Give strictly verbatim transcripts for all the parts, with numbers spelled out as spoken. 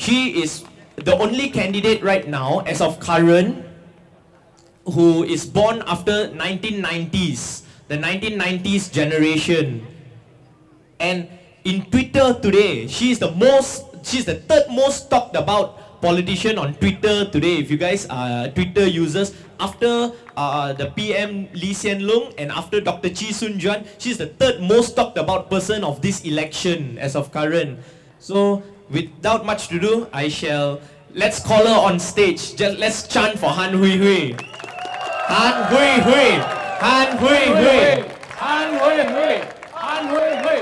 She is the only candidate right now, as of current, who is born after nineteen nineties, the nineteen nineties generation. And in Twitter today, she is the most, she's the third most talked about politician on Twitter today. If you guys are Twitter users, after uh, the P M Lee Hsien Loong and after Doctor Chee Soon Juan, she's the third most talked about person of this election as of current. So without much to do, I shall, let's call her on stage. Just let's chant for Han Hui Hui. Han Hui Hui. Han Hui Hui. Han Hui Hui. Han Hui Hui.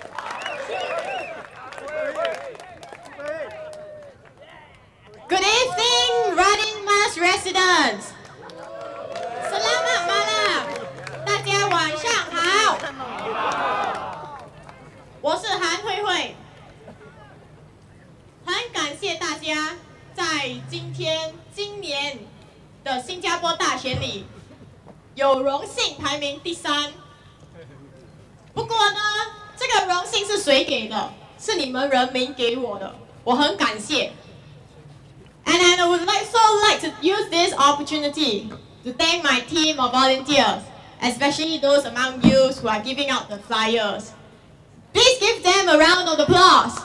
Good evening, Radin Mas residents. Selamat malam. 大家晚上好。我是韩慧慧。很感谢大家在今天今年的新加坡大选里有荣幸排名第三。不过呢，这个荣幸是谁给的？是你们人民给我的，我很感谢。And I would like so like to use this opportunity to thank my team of volunteers, especially those among you who are giving out the flyers. Please give them a round of applause.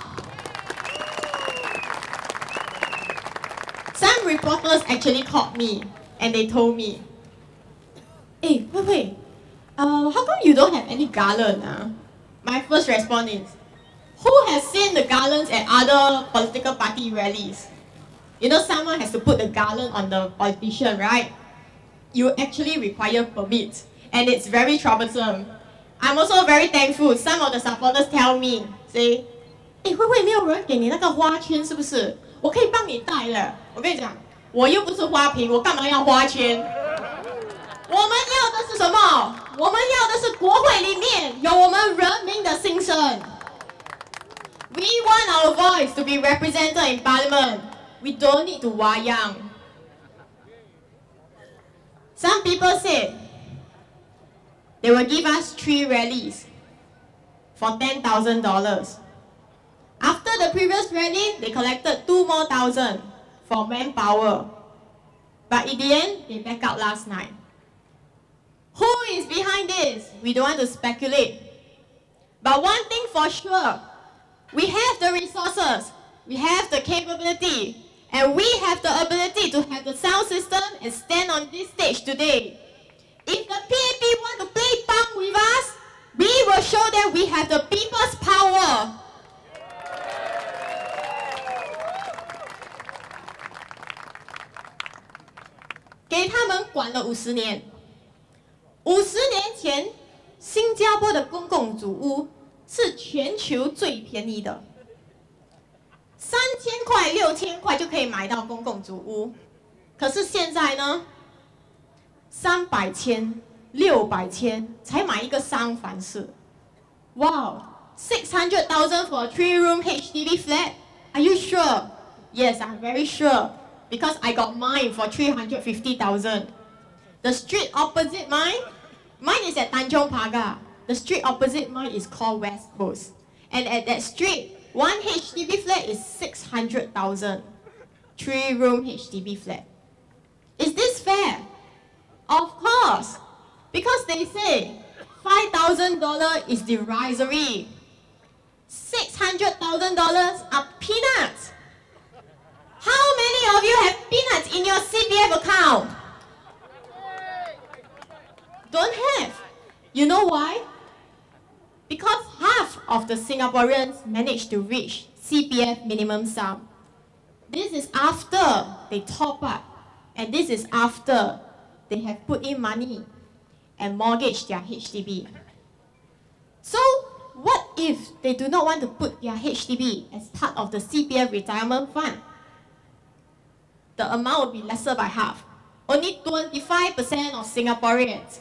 Some reporters actually called me and they told me, "Hey, wait, wait, uh, how come you don't have any garland?" Uh? My first response is, who has seen the garlands at other political party rallies? You know, someone has to put the garland on the politician, right? You actually require permits, and it's very troublesome. I'm also very thankful. Some of the supporters tell me, say, "Eh, 会不会没有人给你那个花圈，是不是？我可以帮你带了。"我跟你讲，我又不是花瓶，我干嘛要花圈？我们要的是什么？我们要的是国会里面有我们人民的心声。We want our voice to be represented in Parliament. We don't need to wayang. Some people said they will give us three rallies for ten thousand dollars. After the previous rally, they collected two more thousand for manpower. But in the end, they back out last night. Who is behind this? We don't want to speculate. But one thing for sure, we have the resources, we have the capability, and we have the ability to have the sound system and stand on this stage today. If the P A P want to play punk with us, we will show them we have the people's power. Give them 管了五十年。五十年前，新加坡的公共组屋是全球最便宜的。三千块、六千块就可以买到公共组屋，可是现在呢，三百千、六百千才买一个三房式。Wow, six hundred thousand for a three-room H D B flat? Are you sure? Yes, I'm very sure because I got mine for three hundred fifty thousand. The street opposite mine, mine is at Tanjong Pagar. The street opposite mine is called West Coast, and at that street, one H D B flat is six hundred thousand. Three-room H D B flat. Is this fair? Of course. Because they say five thousand dollars is derisory. six hundred thousand dollars are peanuts. How many of you have peanuts in your C P F account? Don't have. You know why? Because half of the Singaporeans managed to reach C P F minimum sum. This is after they top up, and this is after they have put in money and mortgaged their H D B. So, what if they do not want to put their H D B as part of the C P F retirement fund? The amount will be lesser by half. Only twenty-five percent of Singaporeans.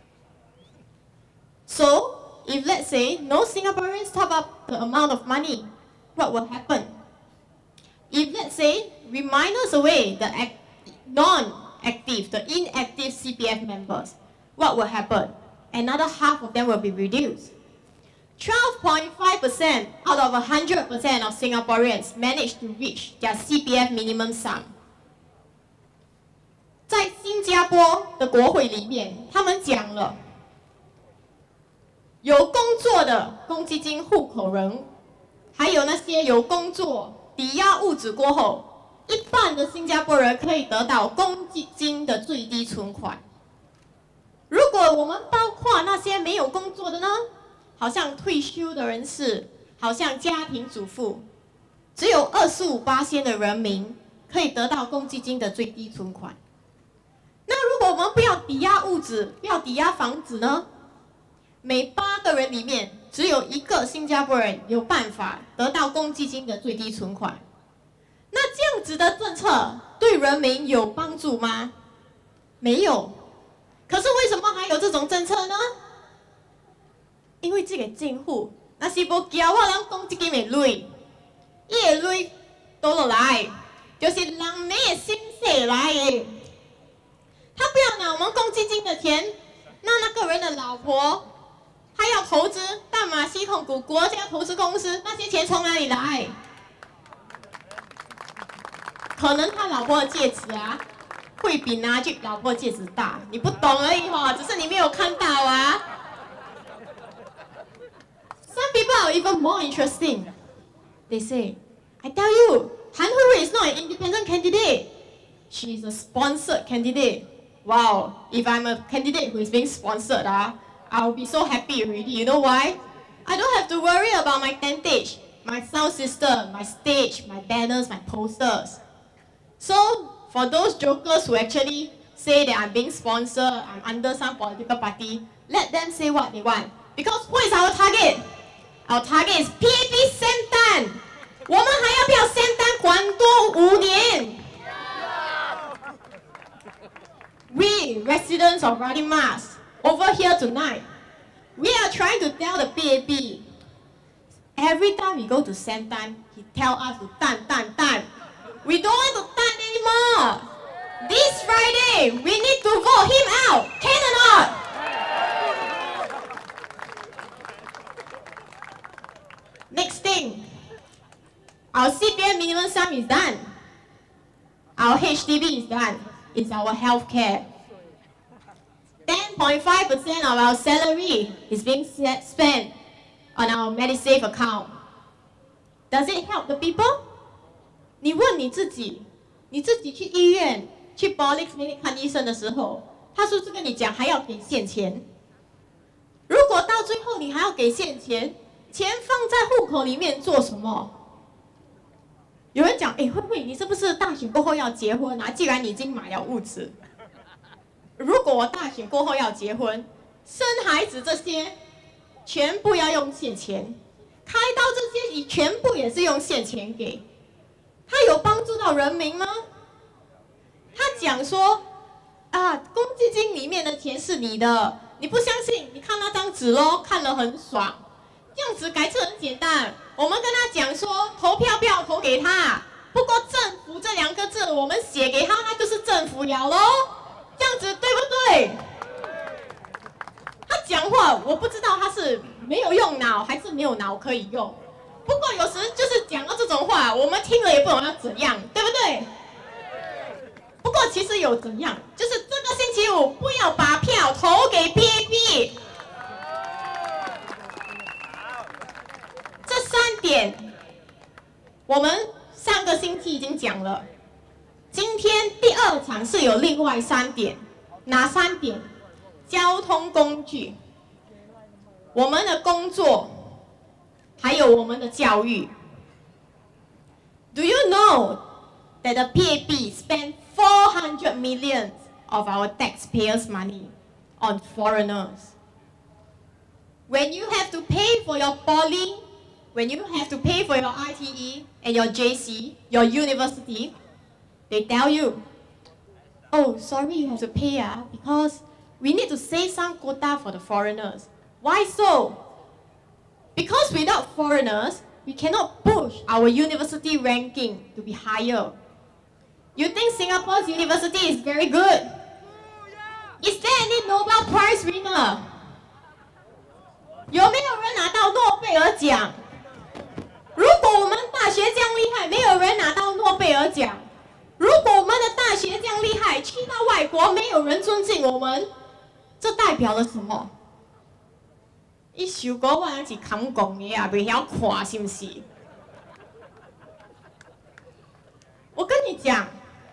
So, if let's say no Singaporeans top up the amount of money, what will happen? If let's say we minus away the non-active, the inactive C P F members, what will happen? Another half of them will be reduced. twelve point five percent out of one hundred percent of Singaporeans managed to reach their C P F minimum sum. 在新加坡的国会里面，他们讲了，有工作的公积金户口人，还有那些有工作抵押物质过后，一半的新加坡人可以得到公积金的最低存款。如果我们包括那些没有工作的呢？好像退休的人士，好像家庭主妇，只有二十五%的人民可以得到公积金的最低存款。那如果我们不要抵押物质，不要抵押房子呢？每八个人里面只有一个新加坡人有办法得到公积金的最低存款。那这样子的政策对人民有帮助吗？没有。可是为什么还有这种政策呢？因为这个政府那是无交我人公积金的钱，伊的钱倒落来，就是人民的薪水来的。他不要拿我们公积金的钱，那那个人的老婆，他要投资大马系统股国家投资公司，那些钱从哪里来？可能他老婆的戒指啊，会比拿去老婆的戒指大，你不懂而已哈，只是你没有看到啊。Some people are even more interesting. They say, I tell you, Han Hui Hui is not an independent candidate. She is a sponsored candidate. Wow, if I'm a candidate who is being sponsored, ah, I'll be so happy already. You know why? I don't have to worry about my tentage, my sound system, my stage, my banners, my posters. So, for those jokers who actually say that I'm being sponsored, I'm under some political party, let them say what they want. Because who is our target? Our target is P A P 仙丹。我们还要不要仙丹管多五年 ？We residents of Radin Mas over here tonight, we are trying to tell the P A P. Every time we go to Sentan, he tell us to tan tan tan. We don't want to tan anymore. This Friday, we need to vote him out. Can or not? Next thing, our C P F minimum sum is done. Our H D B is done. It's our health care. ten point five percent of our salary is being spent on our MediSave account. Does it help the people? 你问你自己，你自己去医院去 polyclinic 看医生的时候，他是不是跟你讲还要给现钱？如果到最后你还要给现钱，钱放在户口里面做什么？有人讲，哎，会不会你是不是大选过后要结婚啊？既然你已经买了物质，如果我大选过后要结婚、生孩子这些，全部要用现钱，开刀这些，你全部也是用现钱给，他有帮助到人民吗？他讲说，啊，公积金里面的钱是你的，你不相信？你看那张纸咯，看了很爽。这样子改次很简单，我们跟他讲说，投票不要投给他。不过政府这两个字我们写给他，那就是政府了咯。这样子对不对？他讲话，我不知道他是没有用脑还是没有脑可以用。不过有时就是讲到这种话，我们听了也不懂要怎样，对不对？不过其实有怎样，就是这个星期五不要把票投给 P A P。这三点，我们上个星期已经讲了。今天第二场是有另外三点，哪三点？交通工具、我们的工作，还有我们的教育。Do you know that the P A P spent four hundred million of our taxpayers' money on foreigners? When you have to pay for your poly, when you have to pay for your I T E and your J C, your university, they tell you, oh, sorry, you have to pay ah, because we need to save some quota for the foreigners. Why so? Because without foreigners, we cannot push our university ranking to be higher. You think Singapore's university is very good? Is there any Nobel Prize winner? 有没有人拿到诺贝尔尔奖。如果我们大学这样厉害，没有人拿到诺贝尔奖；如果我们的大学这样厉害，去到外国没有人尊敬我们，这代表了什么？一首歌我是扛讲的啊，袂晓看是不是？我跟你讲，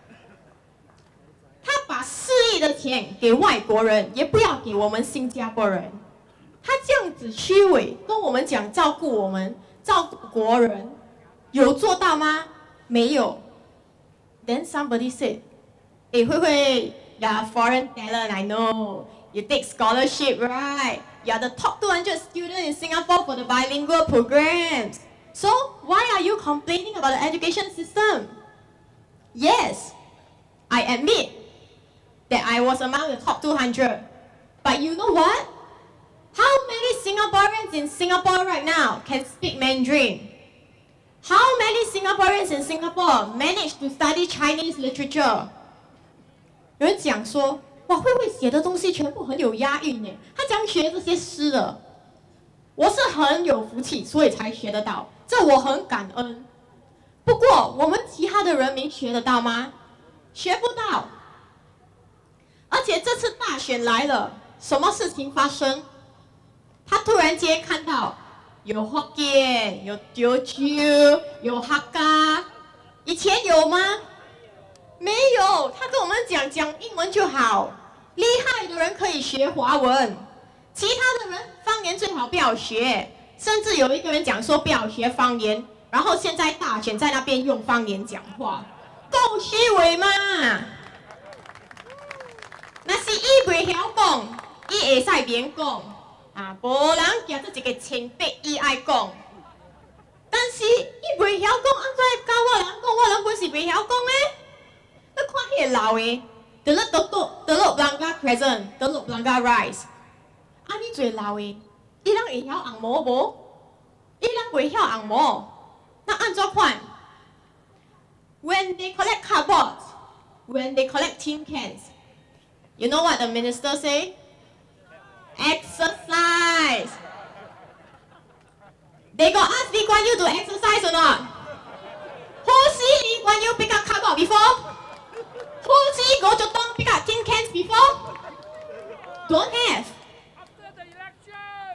他把四亿的钱给外国人，也不要给我们新加坡人。他这样子虚伪，跟我们讲照顾我们。 照顾国人，有做到吗？没有。Then somebody said, "Hey, Hui Hui, you're a foreign talent, I know. You take scholarship, right? You're the top two hundred students in Singapore for the bilingual programs. So why are you complaining about the education system?" Yes, I admit that I was among the top two hundred. But you know what? How many Singaporeans in Singapore right now can speak Mandarin? How many Singaporeans in Singapore manage to study Chinese literature? 有人讲说，哇，慧慧写的东西全部很有押韵呢。他讲学这些诗的，我是很有福气，所以才学得到，这我很感恩。不过我们其他的人民学得到吗？学不到。而且这次大选来了，什么事情发生？ 他突然间看到有福建、有潮州、有客家，以前有吗？没有。他跟我们讲讲英文就好，厉害的人可以学华文，其他的人方言最好不要学。甚至有一个人讲说不要学方言，然后现在大选在那边用方言讲话，够虚伪吗？那是伊袂晓讲，伊会使免讲。 啊，无人行做一个千百伊爱讲，但是伊袂晓讲，安怎会教我人讲？我人本是袂晓讲诶。你看迄个老的 ，Telok Totok、Telok Blangah Crescent、Telok Blangah Rise， 安尼最老的，伊人会晓红毛无？伊人袂晓红毛，那安怎看 ？When they collect cardboard, when they collect tin cans, you know what the minister say? Exercise. They got ask Lee Kuan Yew to exercise or not? Who see Lee Kuan Yew pick up cardboard before? Who see Goh Chok Tong pick up tin cans before? Don't have. After the election.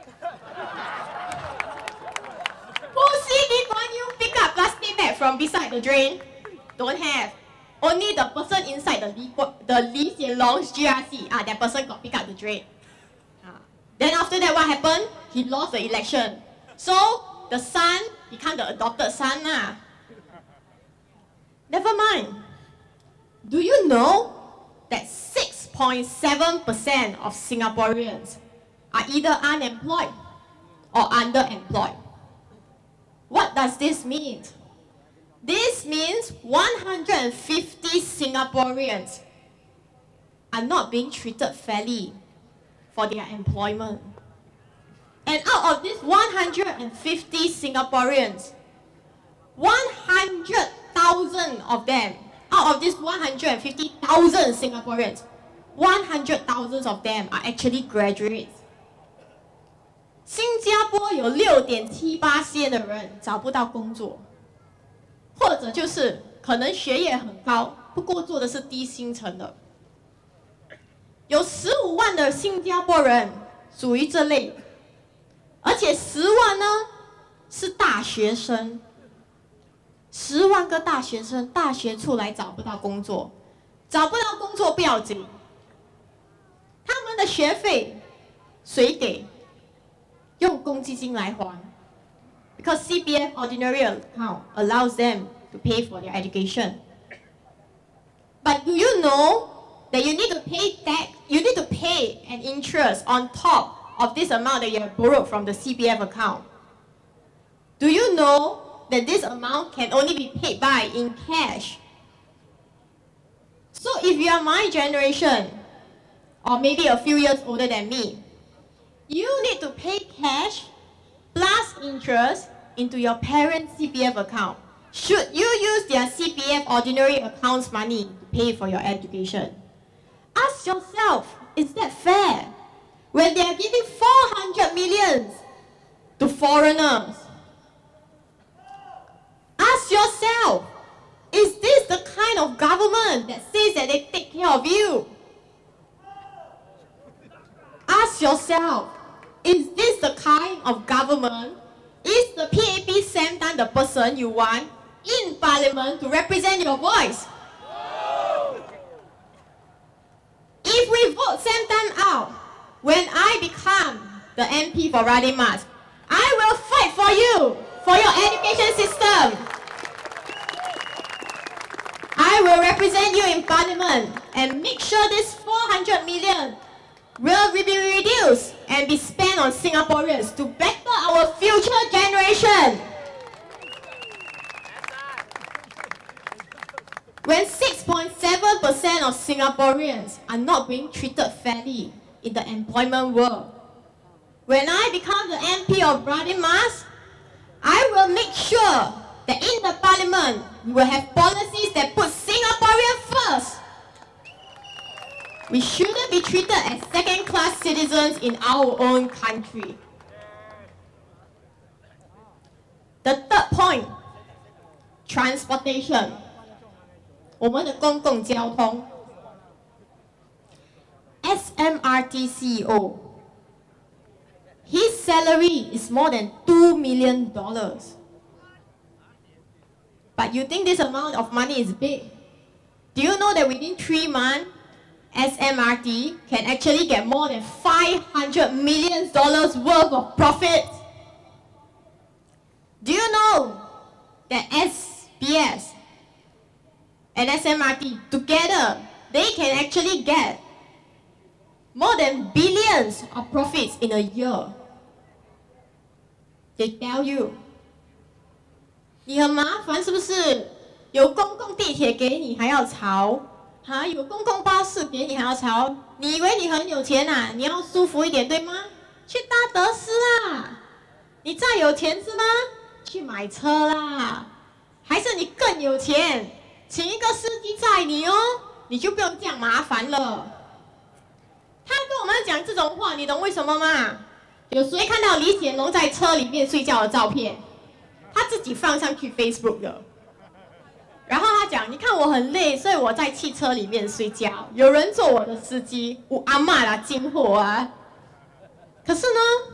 Who see Lee Kuan Yew pick up plastic bag from beside the drain? Don't have. Only the person inside the Lee, the Lee Hsien Loong's G R C, ah, that person got pick up the drain. Then after that, what happened? He lost the election. So the son became the adopted son. Nah. Never mind. Do you know that six point seven percent of Singaporeans are either unemployed or underemployed? What does this mean? This means one hundred fifty Singaporeans are not being treated fairly for their employment. And out of these one hundred fifty Singaporeans, one hundred thousand of them, out of these one hundred fifty thousand Singaporeans, one hundred thousand of them are actually graduates. 新加坡有六点七八千的人找不到工作，或者就是可能学业很高，不过做的是低薪层的。 有十五万的新加坡人属于这类，而且十万呢是大学生，十万个大学生大学出来找不到工作，找不到工作不要紧，他们的学费谁给？用公积金来还 ，because C P F ordinary account allows them to pay for their education. But do you know that you need to pay tax? You need to pay an interest on top of this amount that you have borrowed from the C P F account. Do you know that this amount can only be paid by in cash? So if you are my generation, or maybe a few years older than me, you need to pay cash plus interest into your parents' C P F account. Should you use their C P F ordinary accounts money to pay for your education? Ask yourself, is that fair? When they are giving four hundred millions to foreigners. Ask yourself, is this the kind of government that says that they take care of you? Ask yourself, is this the kind of government? Is the P A P Sam Tan the person you want in Parliament to represent your voice? If we vote Sam Tan out, when I become the M P for Radin Mas, I will fight for you, for your education system. I will represent you in Parliament and make sure this four hundred million will be reduced and be spent on Singaporeans to better our future generation. When six point seven percent of Singaporeans are not being treated fairly in the employment world, when I become the M P of Radin Mas, I will make sure that in the Parliament, we will have policies that put Singaporeans first. We shouldn't be treated as second-class citizens in our own country. The third point, transportation. 我们的公共交通。S M R T C E O, his salary is more than two million dollars. But you think this amount of money is big? Do you know that within three months, S M R T can actually get more than five hundred million dollars worth of profit? Do you know that S B S and S M R T together, they can actually get more than billions of profits in a year? They tell you. 你很麻烦是不是？有公共地铁给你还要吵，哈，有公共巴士给你还要吵。你以为你很有钱啊？你要舒服一点对吗？去搭德士啦！你再有钱是吗？去买车啦！还是你更有钱，请一个司机载你哦，你就不用这样麻烦了。他跟我们讲这种话，你懂为什么吗？有谁看到李显龙在车里面睡觉的照片？ 他自己放上去 Facebook 的，然后他讲：“你看我很累，所以我在汽车里面睡觉，有人做我的司机，我阿嬷啦，今后啊。”可是呢，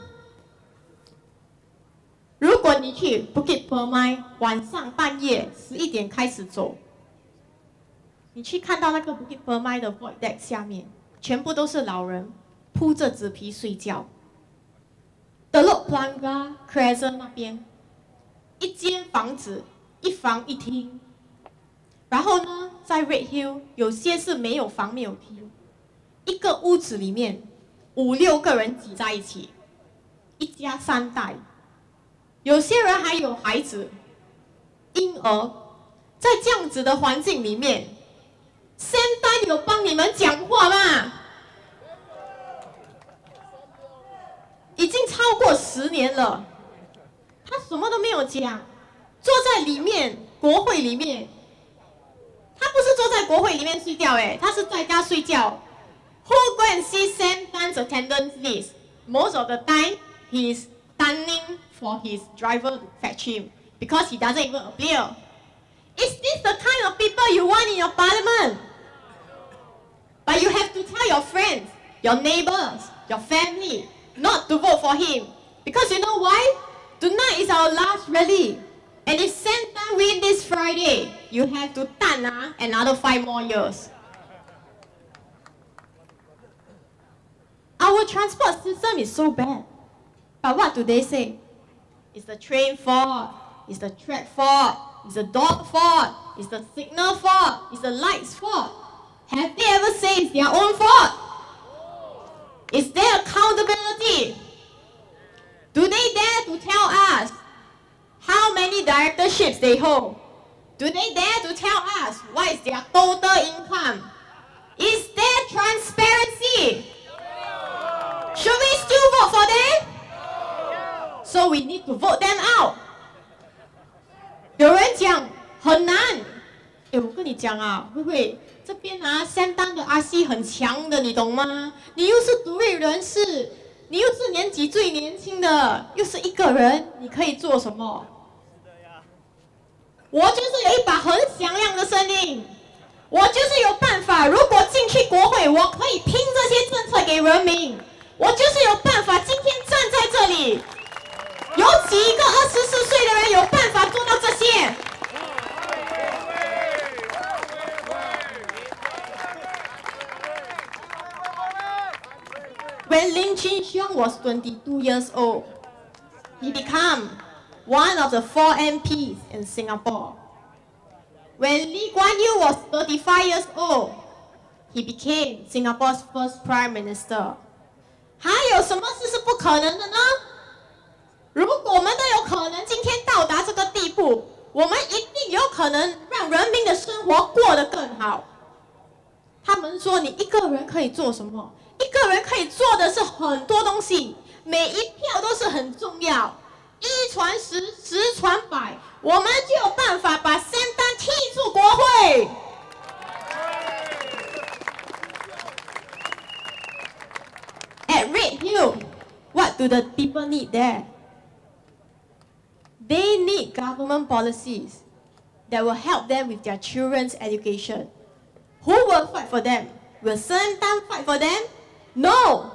如果你去 Bukit Permai 晚上半夜十一点开始走，你去看到那个 Bukit Permai 的 void deck 下面，全部都是老人铺着纸皮睡觉。Telok Blangah Crescent 那边。 一间房子，一房一厅。然后呢，在 Red Hill 有些是没有房没有厅，一个屋子里面五六个人挤在一起，一家三代。有些人还有孩子、婴儿，在这样子的环境里面 ，Sam Tan有帮你们讲话吗？已经超过十年了。 他什么都没有讲，坐在里面国会里面，他不是坐在国会里面睡觉，哎，他是在家睡觉。Who go and see Sam Tan's attendance list? Most of the time, he's standing for his driver to fetch him because he doesn't even appear. Is this the kind of people you want in your parliament? But you have to tell your friends, your neighbors, your family, not to vote for him because you know why? Tonight is our last rally, and if Sam Tan win this Friday, you have to tan ah, another five more years. Our transport system is so bad, but what do they say? It's the train fault, it's the track fault, it's the dog fault, it's the signal fault, it's the lights fault. Have they ever said it's their own fault? Is there accountability? Do they dare to tell us how many directorships they hold? Do they dare to tell us what is their total income? Is there transparency? Should we still vote for them? So we need to vote them out. 有人讲很难，哎，我跟你讲啊，慧慧，这边啊，Sam Tan的 R C 很强的，你懂吗？你又是独立人士。 你又是年纪最年轻的，又是一个人，你可以做什么？我就是有一把很响亮的声音，我就是有办法。如果进去国会，我可以拼这些政策给人民。我就是有办法，今天站在这里，有几个二十四岁的人有办法做到这些？ When Lim Chin Siong was twenty-two years old, he became one of the four M Ps in Singapore. When Lee Kuan Yew was thirty-five years old, he became Singapore's first Prime Minister. 还有什么事是不可能的呢？如果我们都有可能今天到达这个地步，我们一定有可能让人民的生活过得更好。他们说你一个人可以做什么？ 一个人可以做的是很多东西，每一票都是很重要。一传十，十传百，我们就有办法把仙丹踢出国会。At Redhill, what do the people need there? They need government policies that will help them with their children's education. Who will fight for them? Will Sen Tan fight for them? No!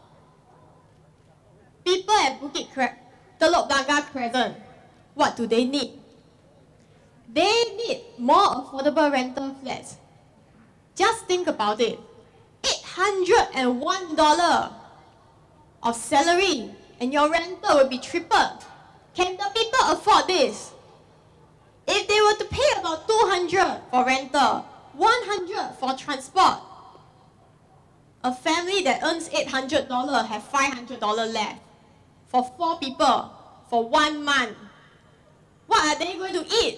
People at Bukit Telok Blangah Crescent, what do they need? They need more affordable rental flats. Just think about it. eight hundred one dollars of salary and your rental will be tripled. Can the people afford this? If they were to pay about two hundred dollars for rental, one hundred dollars for transport, a family that earns eight hundred dollars have five hundred dollars left for four people for one month. What are they going to eat?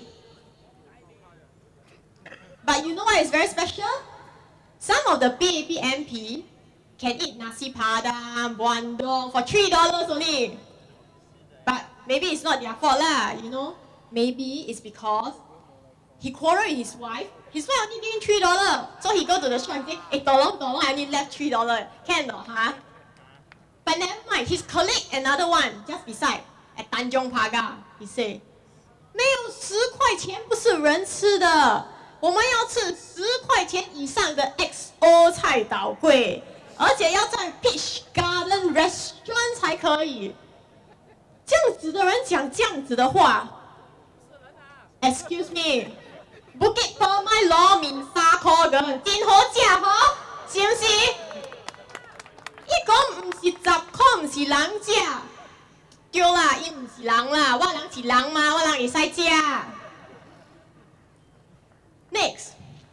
But you know what is very special? Some of the P A P M P can eat nasi padang, bandung for three dollars only. But maybe it's not their fault lah, you know. Maybe it's because he quarreled with his wife. His wife only gave him three dollars. So he go to the shop and say, hey, tolong, tolong, I only left three dollars. Can or huh? But never mind, his colleague, another one, just beside, at Tanjong Pagar, he say, 没有十块钱不是人吃的，我们要吃十块钱以上的 X O 菜岛柜，而且要在 Peach Garden Restaurant 才可以。这样子的人讲这样子的话 ，Excuse me。 Bukit Permai 攞面三塊咁，真好食嗬，是唔是？伊講唔是十塊，唔是人食，對啦，伊唔是人啦，我人是人嘛，我人會使食。Next,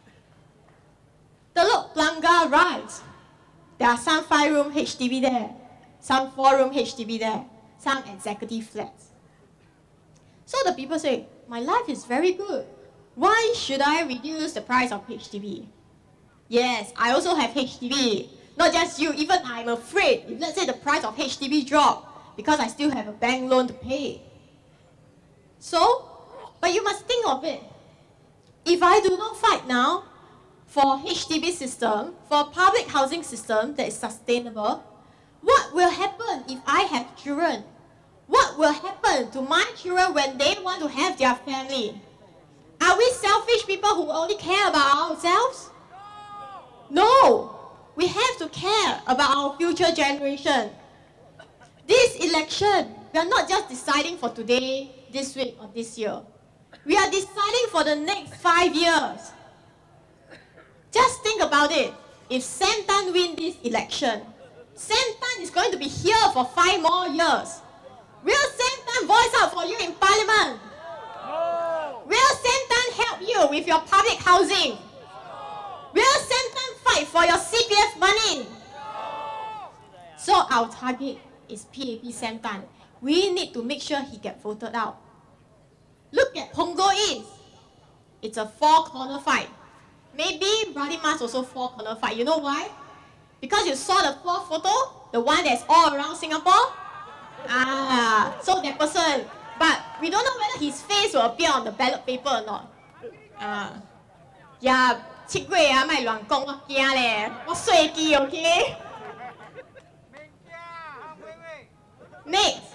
Telok Blangah Rise. There are some five-room H D B there, some four-room H D B there, some executive flats. So the people say, my life is very good. Why should I reduce the price of H D B? Yes, I also have H D B. Not just you, even I'm afraid if let's say the price of H D B drop because I still have a bank loan to pay. So, but you must think of it. If I do not fight now for H D B system, for a public housing system that is sustainable, what will happen if I have children? What will happen to my children when they want to have their family? Are we selfish people who only care about ourselves? No! We have to care about our future generation. This election, we are not just deciding for today, this week, or this year. We are deciding for the next five years. Just think about it. If Sam Tan wins this election, Sam Tan is going to be here for five more years. Will Sam Tan voice out for you in Parliament? Will Sam Tan help you with your public housing? Will Sam Tan fight for your C P F money? So our target is P A P Sam Tan. We need to make sure he gets voted out. Look at Punggol East. It's a four-corner fight. Maybe Radin must also four-corner fight. You know why? Because you saw the fourth photo, the one that's all around Singapore. Ah, so that person. But we don't know whether his face will appear on the ballot paper or not. Ah, yeah, 七月啊，咪亂講，我驚咧，我衰機 ，OK？ Next,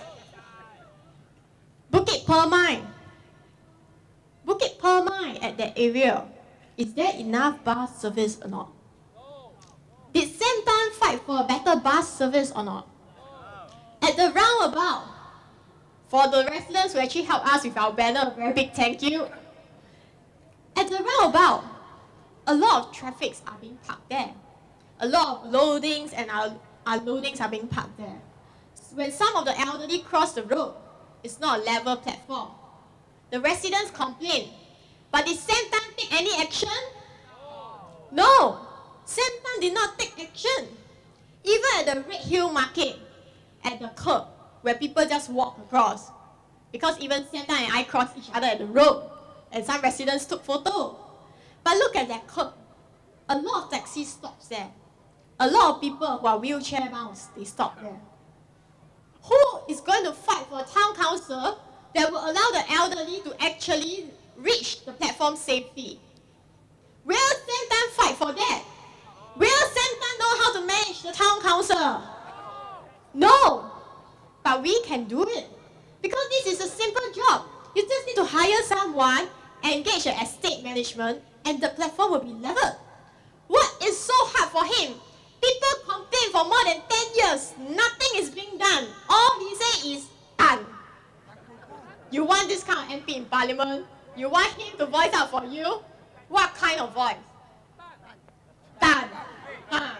Bukit Permai. Bukit Permai at that area, is there enough bus service or not? Did Santan fight for a better bus service or not? At the roundabout, for the residents who actually helped us with our banner, a very big thank you. At the roundabout, a lot of traffics are being parked there. A lot of loadings and unloadings are being parked there. When some of the elderly cross the road, it's not a level platform. The residents complain. But did Santan take any action? No. Santan did not take action. Even at the Red Hill Market, at the curb, where people just walk across. Because even Santan and I crossed each other at the road, and some residents took photos. But look at that curb. A lot of taxis stop there. A lot of people who are wheelchair bound, they stop there. Who is going to fight for a town council that will allow the elderly to actually reach the platform safely? Will Santan fight for that? Will Santan know how to manage the town council? No. But we can do it. Because this is a simple job. You just need to hire someone, engage the estate management, and the platform will be leveled. What is so hard for him? People complain for more than ten years. Nothing is being done. All he says is, done. You want this kind of M P in Parliament? You want him to voice out for you? What kind of voice? Done. Huh.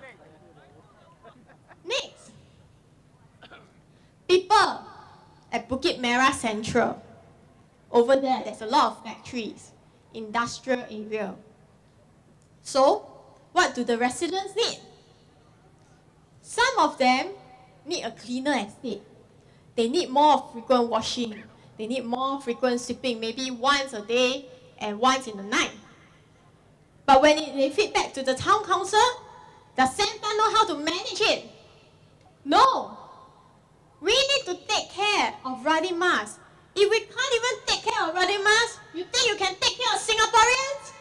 Next. People at Bukit Merah Central. Over there, there's a lot of factories, industrial area. So, what do the residents need? Some of them need a cleaner estate. They need more frequent washing. They need more frequent sweeping, maybe once a day and once in the night. But when it, they feedback to the town council, does Santan know how to manage it? No. We need to take care of Radin Mas. If we can't even take care of Radin Mas, you think you can take care of Singaporeans?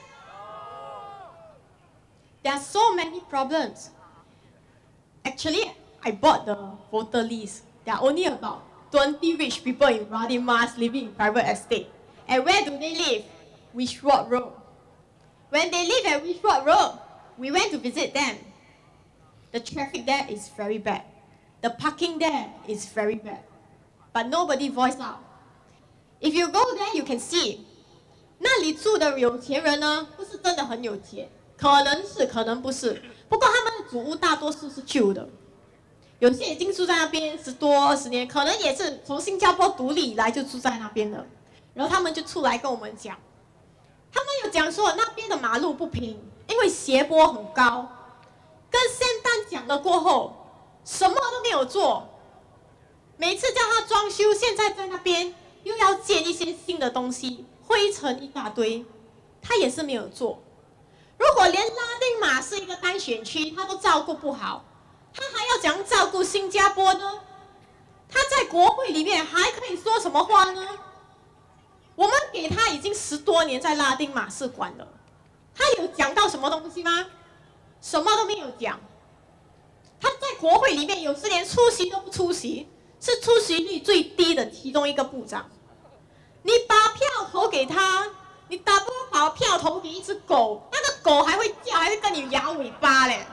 There are so many problems. Actually, I bought the voter list. There are only about twenty rich people in Radin Mas living in private estate. And where do they live? Wishroad Road. When they live at Wishroad Road, we went to visit them. The traffic there is very bad. The parking there is very bad. But nobody voiced out. If you go there, you can see, 那里住的有钱人呢，不是真的很有钱，可能是，可能不是。不过他们的祖屋大多数是旧的，有些已经住在那边十多二十年，可能也是从新加坡独立以来就住在那边的。然后他们就出来跟我们讲，他们有讲说那边的马路不平，因为斜坡很高。跟圣诞讲了过后，什么都没有做。每次叫他装修，现在在那边又要建一些新的东西，灰尘一大堆，他也是没有做。如果连拉丁马是一个单选区，他都照顾不好，他还要怎样照顾新加坡呢？他在国会里面还可以说什么话呢？我们给他已经十多年在拉丁马士管了，他有讲到什么东西吗？什么都没有讲。他在国会里面有时连出席都不出席，是出席率最低的其中一个部长。你把票投给他，你打不把票投给一只狗，那个狗还会叫，还会跟你摇尾巴嘞。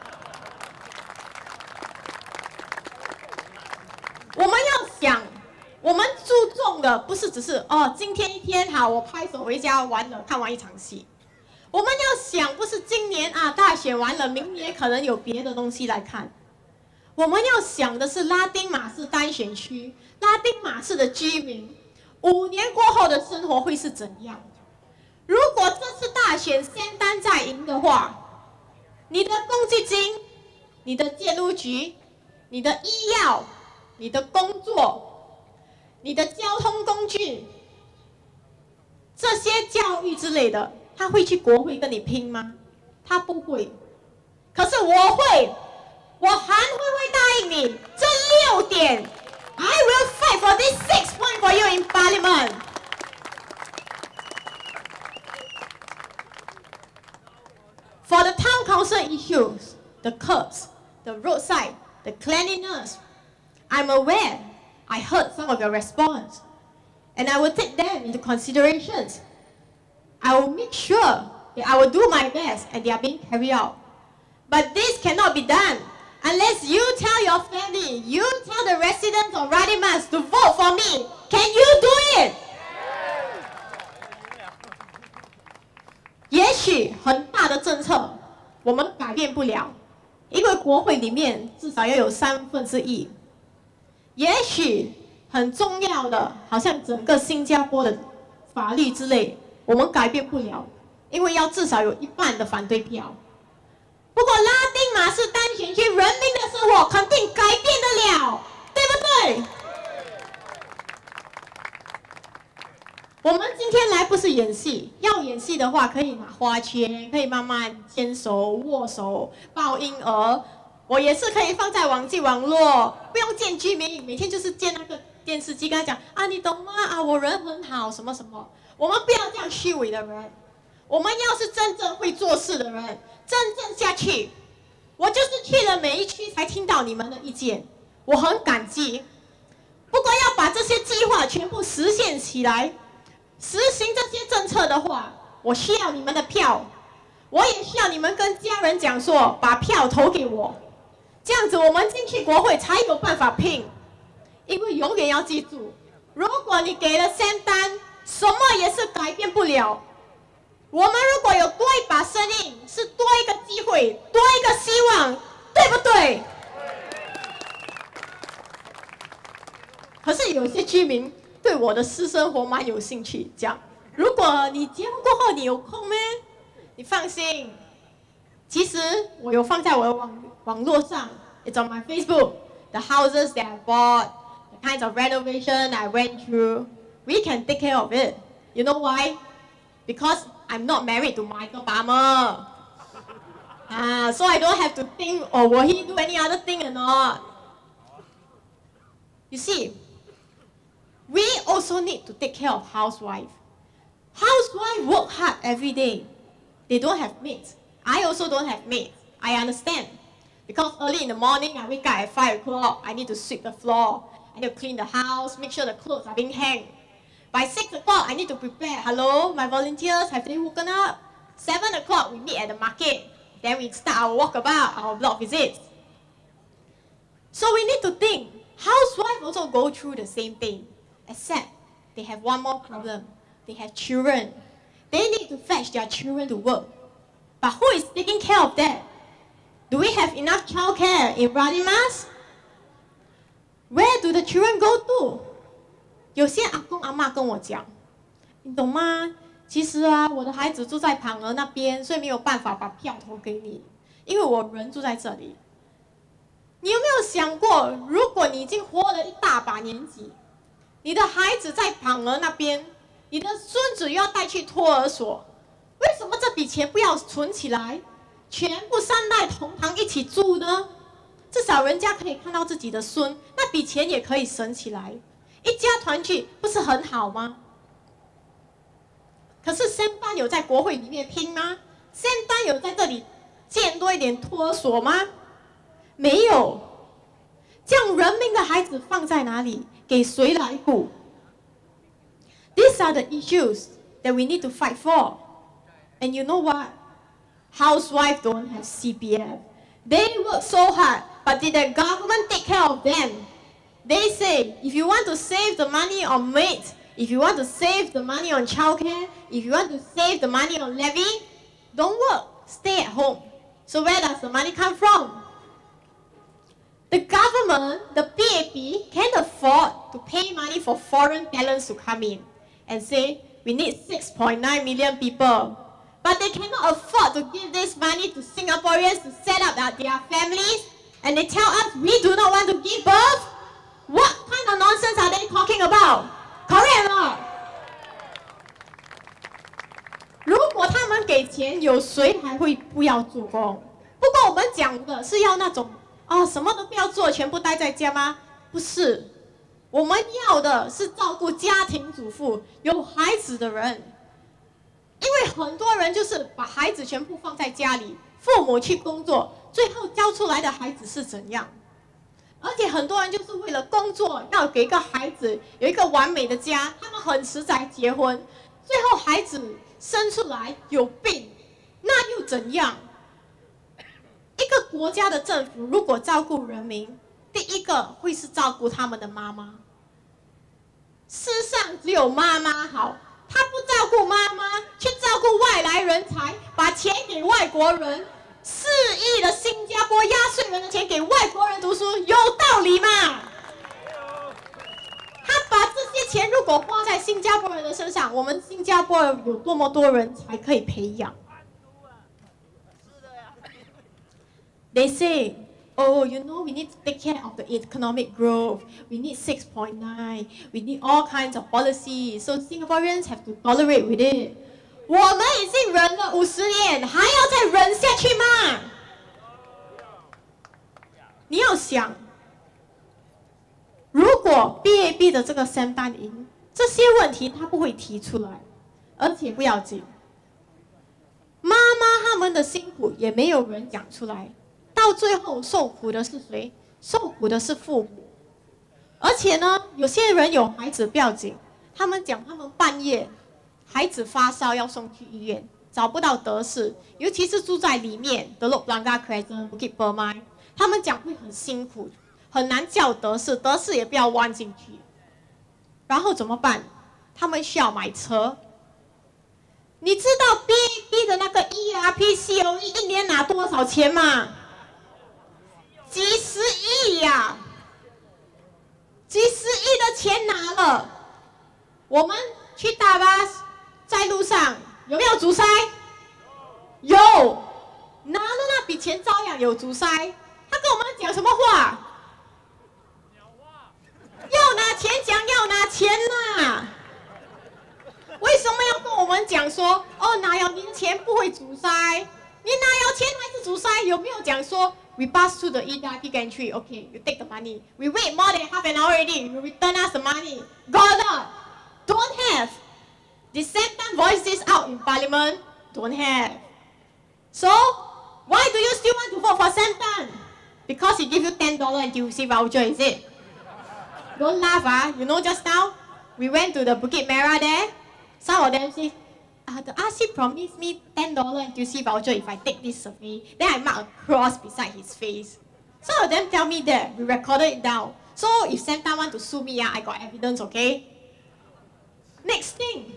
我们要想，我们注重的不是只是哦，今天一天好，我拍手回家完了，看完一场戏。我们要想，不是今年啊大选完了，明年可能有别的东西来看。我们要想的是拉丁马士单选区，拉丁马士的居民，五年过后的生活会是怎样？如果这次大选仙丹再赢的话，你的公积金、你的建屋局、你的医药、你的工作、你的交通工具，这些教育之类的，他会去国会跟你拼吗？他不会。可是我会，我还会会答应你这六点。I will fight for this six point for you in Parliament. For the town council issues, the curbs, the roadside, the cleanliness, I'm aware. I heard some of your response. And I will take them into consideration. I will make sure that I will do my best and they are being carried out. But this cannot be done unless you tell your family, you tell the residents of Radin to vote for me. Can you do it? 也许很大的政策我们改变不了，因为国会里面至少要有三分之一。也许很重要的，好像整个新加坡的法律之类，我们改变不了，因为要至少有一半的反对票。不过拉丁马是单选区人民的生活肯定改变得了，对不对？我们今天来不是演戏，要演戏的话可以拿花圈，可以慢慢牵手、握手、抱婴儿。我也是可以放在网际网络，不用见居民，每天就是见那个电视机，跟他讲啊，你懂吗？啊，我人很好，什么什么。我们不要这样虚伪的人，我们要是真正会做事的人，真正下去。我就是去了每一区才听到你们的意见，我很感激。不过要把这些计划全部实现起来，实行这些政策的话，我需要你们的票，我也需要你们跟家人讲说，把票投给我。这样子我们进去国会才有办法拼，因为永远要记住，如果你给了三单，什么也是改变不了。我们如果有多一把声音，是多一个机会，多一个希望，对不对？可是有些居民对我的私生活蛮有兴趣，讲如果你结婚过后你有空咩？你放心。其实我有放在我的网网络上 ，It's on my Facebook. The houses that I bought, the kinds of renovation I went through, we can take care of it. You know why? Because I'm not married to Michael Palmer. Ah, so I don't have to think, oh, will he do any other thing or not? You see, we also need to take care of housewives. Housewives work hard every day. They don't have maids. I also don't have maids. I understand. Because early in the morning, I wake up at five o'clock. I need to sweep the floor. I need to clean the house, make sure the clothes are being hanged. By six o'clock, I need to prepare. Hello, my volunteers, have they woken up? seven o'clock, we meet at the market. Then we start our walkabout, our block visits. So we need to think. Housewives also go through the same thing. Except they have one more problem. They have children. They need to fetch their children to work. But who is taking care of that? Do we have enough childcare in Radin? Where do the children go to? 有些阿公阿嬷跟我讲，你懂吗？其实啊，我的孩子住在旁儿那边，所以没有办法把票投给你，因为我人住在这里。你有没有想过，如果你已经活了一大把年纪，你的孩子在旁儿那边，你的孙子又要带去托儿所，为什么这笔钱不要存起来，全部三代同堂一起住呢？至少人家可以看到自己的孙，那笔钱也可以省起来，一家团聚不是很好吗？可是三班有在国会里面拼吗？三班有在这里建多一点托儿所吗？没有。这样人民的孩子放在哪里？给谁来顾？ These are the issues that we need to fight for. And you know what? Housewives don't have C P F. They work so hard, but did the government take care of them? They say, if you want to save the money on maids, if you want to save the money on childcare, if you want to save the money on levy, don't work, stay at home. So where does the money come from? The government, the P A P, can afford to pay money for foreign talents to come in and say, we need six point nine million people. But they cannot afford to give this money to Singaporeans to set up their families. And they tell us we do not want to give birth? What kind of nonsense are they talking about? Correct or not? 如果他们给钱，有谁还会不要做工？不过我们讲的是要那种啊、哦，什么都不要做，全部待在家吗？不是，我们要的是照顾家庭主妇、有孩子的人。因为很多人就是把孩子全部放在家里，父母去工作，最后教出来的孩子是怎样？而而且很多人就是为了工作，要给一个孩子有一个完美的家，他们很迟才结婚，最后孩子生出来有病，那又怎样？一个国家的政府如果照顾人民，第一个会是照顾他们的妈妈。世上只有妈妈好，他不照顾妈妈，去照顾外来人才，把钱给外国人。四亿的新加坡压岁人的钱给外国人读书，有道理吗？他把这些钱如果花在新加坡人的身上，我们新加坡有多么多人才可以培养 ？They say, oh, you know, we need to take care of the economic growth. We need six point nine. We need all kinds of policies. So Singaporeans have to tolerate with it. 我们已经忍了五十年，还要再忍下去吗？你要想，如果 B A B 的这个 Sam Tan赢，这些问题他不会提出来，而且不要紧，妈妈他们的辛苦也没有人讲出来，到最后受苦的是谁？受苦的是父母。而且呢，有些人有孩子不要紧，他们讲他们半夜。孩子发烧要送去医院，找不到德士，尤其是住在里面的 Telok Blangah Crescent Bukit Permai， 他们讲会很辛苦，很难叫德士，德士也不要弯进去。然后怎么办？他们需要买车。你知道 B A B 的那个 E R P C O E 一年拿多少钱吗？几十亿呀、啊！几十亿的钱拿了，我们去大巴。在路上有没有阻塞？有，拿了那笔钱照样有阻塞。他跟我们讲什么话？要拿钱讲要拿钱啦！为什么要跟我们讲说哦拿了你的钱不会阻塞？你拿了钱还是阻塞？有没有讲说 we pass through the E R P gantry? Okay, you take the money. We wait more than half an hour already. You return us the money. Got not? Don't have. Did Sam Tan voice this out in Parliament? Don't have. So, why do you still want to vote for Sam Tan? Because he give you ten dollars N T U C voucher, is it? Don't laugh, ah. You know just now, we went to the Bukit Merah there. Some of them say, uh, the R C promised me ten dollars N T U C voucher if I take this survey. Then I mark a cross beside his face. Some of them tell me that. We recorded it down. So if Sam Tan want to sue me, ah, I got evidence, okay? Next thing.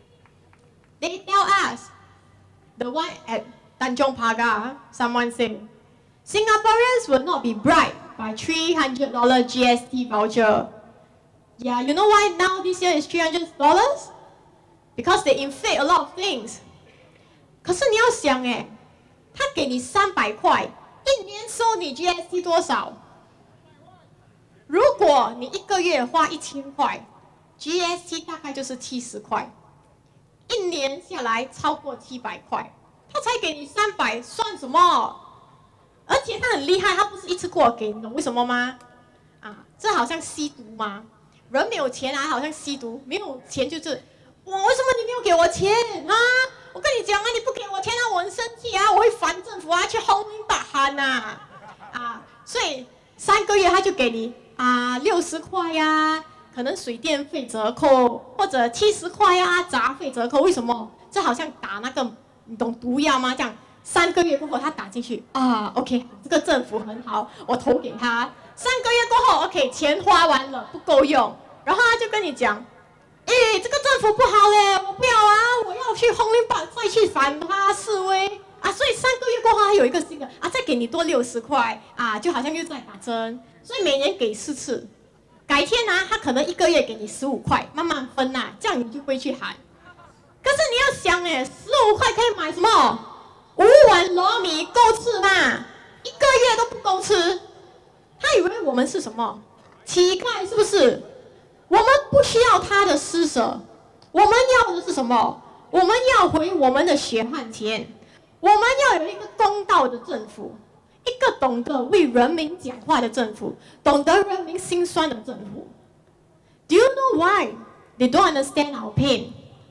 They tell us, the one at Tanjong Pagar, someone said, Singaporeans will not be bribed by three hundred dollars G S T voucher. Yeah, you know why now this year is three hundred dollars? Because they inflate a lot of things. 可是你要想哎，他给你三百块，一年收你 G S T 多少？如果你一个月花一千块 ，G S T 大概就是七十块。一年下来超过七百块，他才给你三百，算什么？而且他很厉害，他不是一次过给，你懂为什么吗？啊，这好像吸毒吗？人没有钱啊，好像吸毒，没有钱就是我为什么你没有给我钱啊？我跟你讲啊，你不给我钱啊，我很生气啊，我会反政府啊，去轰鸣大喊呐！啊，所以三个月他就给你啊六十块呀。可能水电费折扣，或者七十块啊，杂费折扣。为什么？这好像打那个，你懂毒药吗？这样三个月过后他打进去啊 ，OK， 这个政府很好，我投给他。三个月过后 ，OK， 钱花完了不够用，然后他就跟你讲，哎，这个政府不好嘞，我不要啊，我要去轰鸣吧，再去反他示威啊。所以三个月过后还有一个新的啊，再给你多六十块啊，就好像又在打针，所以每年给四次。改天啊，他可能一个月给你十五块，慢慢分呐、啊，这样你就不会去喊。可是你要想哎，十五块可以买什么？五碗糯米够吃吗？一个月都不够吃。他以为我们是什么乞丐，是不是？我们不需要他的施舍，我们要的是什么？我们要回我们的血汗钱，我们要有一个公道的政府。一个懂得为人民讲话的政府，懂得人民心酸的政府。Do you know why they don't understand our pain?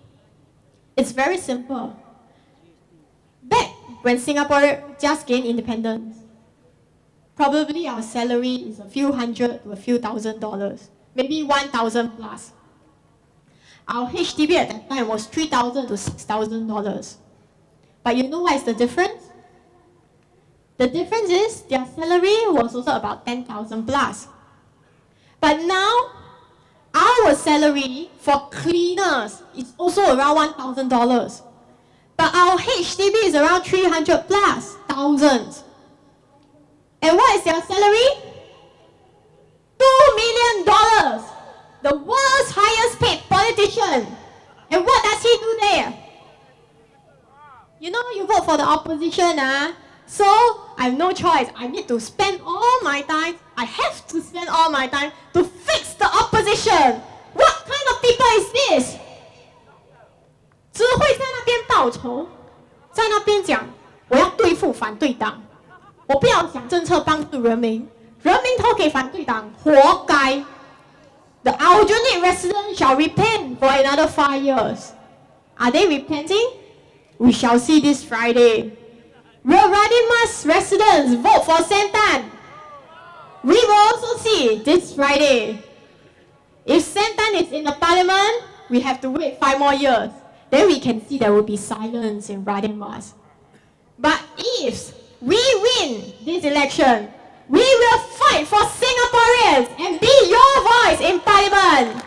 It's very simple. Back when Singapore just gained independence, probably our salary is a few hundred to a few thousand dollars, maybe one thousand plus. Our H D B at that time was three thousand to six thousand dollars. But you know what is the difference? The difference is their salary was also about ten thousand plus. But now, our salary for cleaners is also around one thousand dollars. But our H D B is around three hundred plus thousands. And what is their salary? two million dollars. The world's highest paid politician. And what does he do there? You know, you vote for the opposition, ah. So, I have no choice. I need to spend all my time, I have to spend all my time to fix the opposition. What kind of people is this? 只会在那边报仇，在那边讲我要对付反对党，我不要想政策帮助人民，人民投给反对党，活该。The Aljunied residents shall repent for another five years. Are they repenting? We shall see this Friday. Will Radin Mas residents vote for Sam Tan? We will also see this Friday. If Sam Tan is in the parliament, we have to wait five more years. Then we can see there will be silence in Radin Mas. But if we win this election, we will fight for Singaporeans and be your voice in parliament.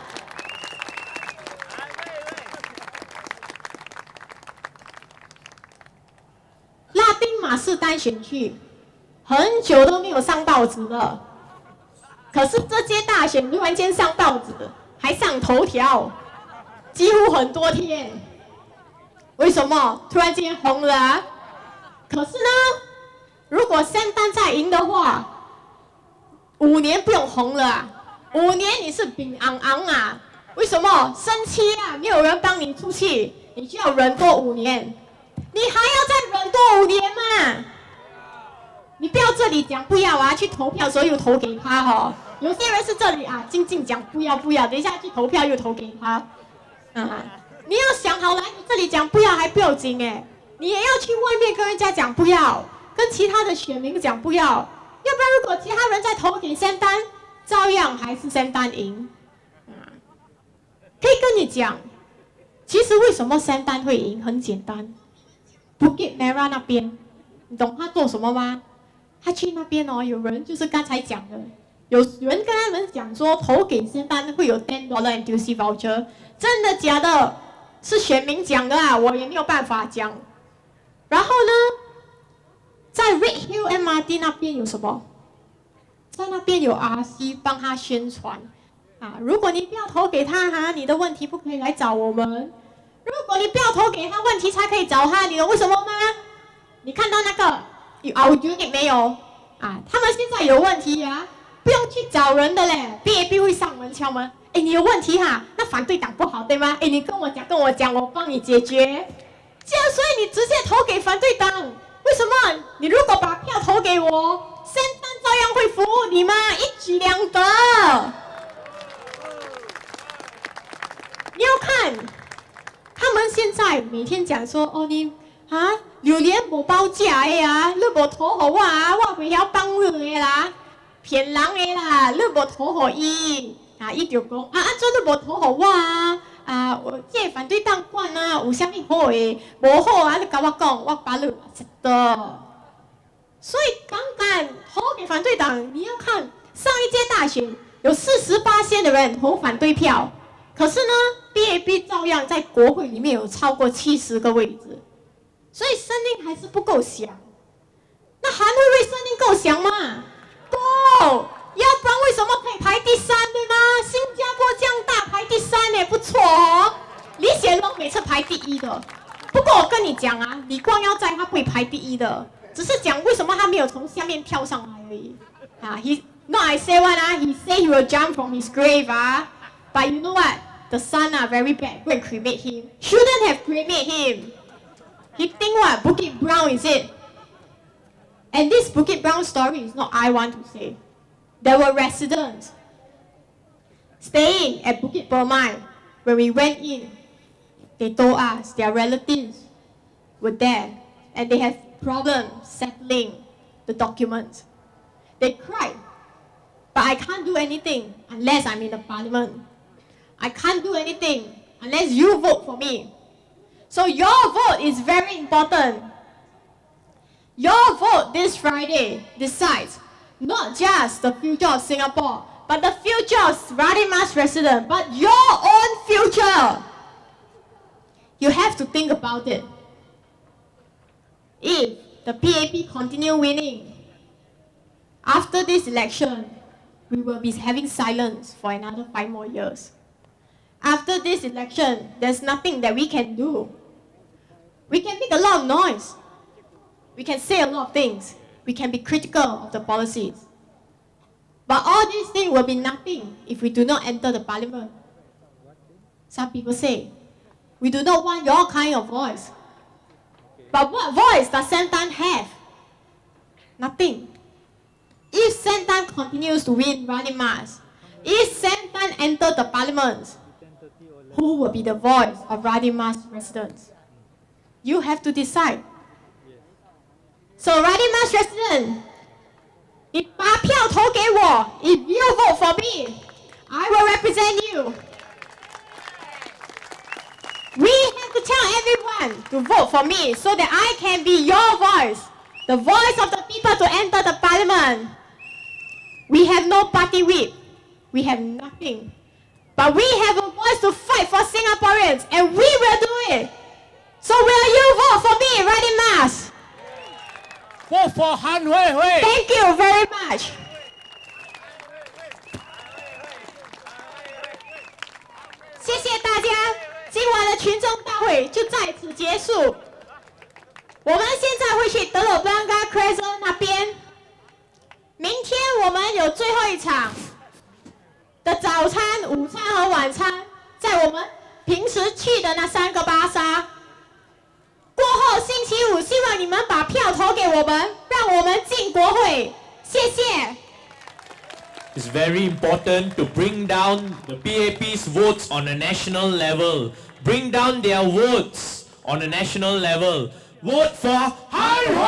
拉丁马士丹选区很久都没有上报纸了，可是这届大选突然间上报纸，还上头条，几乎很多天。为什么突然间红了啊？可是呢，如果圣诞再赢的话，五年不用红了啊！五年你是平昂昂啊？为什么生气啊？没有人帮你出气，你就要忍多五年。 你还要再忍多五年嘛？你不要这里讲不要啊，去投票的时候又投给他哈、哦。有些人是这里啊，静静讲不要不要，等一下去投票又投给他。啊，你要想好来，你这里讲不要还不要紧哎，你也要去外面跟人家讲不要，跟其他的选民讲不要，要不然如果其他人再投给仙丹，照样还是仙丹赢。啊，可以跟你讲，其实为什么仙丹会赢，很简单。 Bukit Merah 那边，你懂他做什么吗？他去那边哦，有人就是刚才讲的，有人跟他们讲说投给仙丹会有 ten dollar N T U C voucher， 真的假的？是选民讲的啊，我也没有办法讲。然后呢，在 Red Hill M R T 那边有什么？在那边有 R C 帮他宣传啊，如果你不要投给他哈，你的问题不可以来找我们。 如果你不要投给他，问题才可以找他，你懂为什么吗？你看到那个有 Aljunied 没有啊？他们现在有问题啊，不用去找人的嘞 ，B A B 会上门敲门。哎，你有问题哈、啊？那反对党不好对吗？哎，你跟我讲，跟我讲，我帮你解决。这样，所以你直接投给反对党，为什么？你如果把票投给我，仙丹照样会服务你吗？一举两得。你要看。 他们现在每天讲说，哦你啊，榴莲无包价的啊，你无讨好我啊，我袂晓帮你的啦，骗人的啦，你无讨好伊啊，伊就讲啊，安怎你无讨好我啊？啊，我这反对党管啊，有啥物好的，无好啊，你甲我讲，我把你识的。所以刚刚投给反对党，你要看上一届大选有四十八%的人投反对票。 可是呢 ，B A B 照样在国会里面有超过七十个位置，所以声音还是不够响。那韩慧慧声音够响吗？够，要不然为什么可以排第三，对吗？新加坡这样大排第三也不错哦。李显龙每次排第一的，不过我跟你讲啊，李光耀在他会排第一的，只是讲为什么他没有从下面跳上来而已。啊 ，He not I say one 啊 ，He say he will jump from his grave 啊 ，but you know what？ The son are very bad. Go and cremate him. Shouldn't have cremated him. He think what? Bukit Brown is it? And this Bukit Brown story is not I want to say. There were residents staying at Bukit Permai. When we went in, they told us their relatives were there and they have problems settling the documents. They cried. But I can't do anything unless I'm in the parliament. I can't do anything unless you vote for me. So your vote is very important. Your vote this Friday decides not just the future of Singapore, but the future of Radin Mas residents, but your own future. You have to think about it. If the P A P continue winning, after this election, we will be having silence for another five more years. After this election, there's nothing that we can do. We can make a lot of noise. We can say a lot of things. We can be critical of the policies. But all these things will be nothing if we do not enter the parliament. Some people say, we do not want your kind of voice. But what voice does Santan have? Nothing. If Santan continues to win Radin Mas, if Santan enters the parliament, who will be the voice of Radin Mas residents? You have to decide. So Radin Mas resident, 你把票投给我 if you vote for me, I will represent you. We have to tell everyone to vote for me so that I can be your voice, the voice of the people to enter the parliament. We have no party whip. We have nothing. But we have a voice to fight for Singaporeans, and we will do it. So will you vote for me, Radin Mas? Vote for Han Hui Hui. Thank you very much. 谢谢大家，今晚的群众大会就在此结束。我们现在会去德鲁布兰加 Crescent 那边。明天我们有最后一场的早餐、午餐和晚餐，在我们平时去的那三个巴沙。过后星期五，希望你们把票投给我们，让我们进国会。谢谢。 It's very important to bring down the P A P's votes on a national level. Bring down their votes on a national level. Vote for Han Hui